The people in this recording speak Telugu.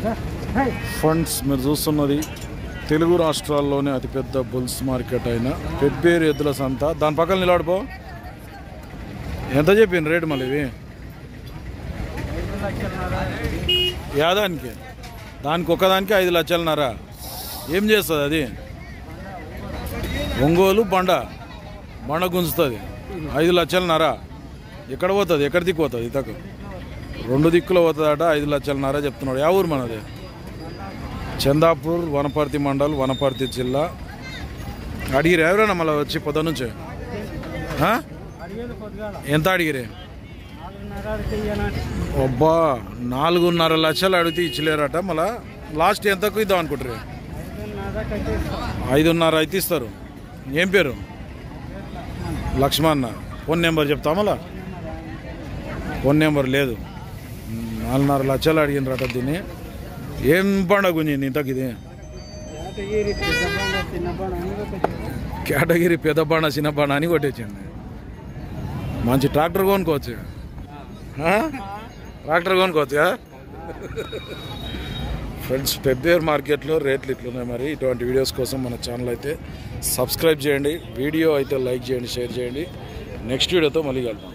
ఫండ్స్ మీరు చూస్తున్నది తెలుగు రాష్ట్రాల్లోనే అతిపెద్ద బుల్స్ మార్కెట్ అయిన పెబ్బేరు ఎద్దుల సంత. దాని పక్కన నిలబడిపో. ఎంత చెప్పింది రేటు మళ్ళీ ఇవి? యాదానికి దానికి ఒక్కదానికి 5 లక్షలన్నర. ఏం చేస్తుంది అది? ఒంగోలు బండ గుంజుతుంది. 5 లక్షలన్నర. ఎక్కడ పోతుంది? ఎక్కడ దిక్కు పోతుంది? ఇతకు 2 దిక్కులో పోతుందట. 5 లక్షలన్నర చెప్తున్నాడు. యా ఊరు మనది? చందాపూర్, వనపర్తి మండల్, వనపర్తి జిల్లా. అడిగిరే ఎవరైనా మళ్ళీ వచ్చి పొద్దు నుంచి? ఎంత అడిగిరే? అబ్బా 4.5 లక్షలు అడిగితే ఇచ్చలేరట. మళ్ళా లాస్ట్ ఎంతకు ఇద్దాం అనుకుంటారు? 5.5 అయితే ఇస్తారు. ఏం పేరు? లక్ష్మణ. ఫోన్ నెంబర్ చెప్తా. మళ్ళా ఫోన్ నెంబర్ లేదు. 4.5 లక్షలు అడిగినరట దీన్ని. ఏం పండుగ గుంజింది ఇంతకు? ఇది కేటగిరీ పెద్ద బాణ చిన్న బాణ అని కొట్టేసింది. మంచి ట్రాక్టర్ కొనుక్కోవచ్చు. Tractor కొనుక్కోవచ్చుగా friends. పెబ్బేరు మార్కెట్లో రేట్లు ఇట్లున్నాయి. మరి ఇటువంటి వీడియోస్ కోసం మన ఛానల్ అయితే సబ్స్క్రైబ్ చేయండి. వీడియో అయితే లైక్ చేయండి, షేర్ చేయండి. నెక్స్ట్ వీడియోతో మళ్ళీ కలుద్దాం.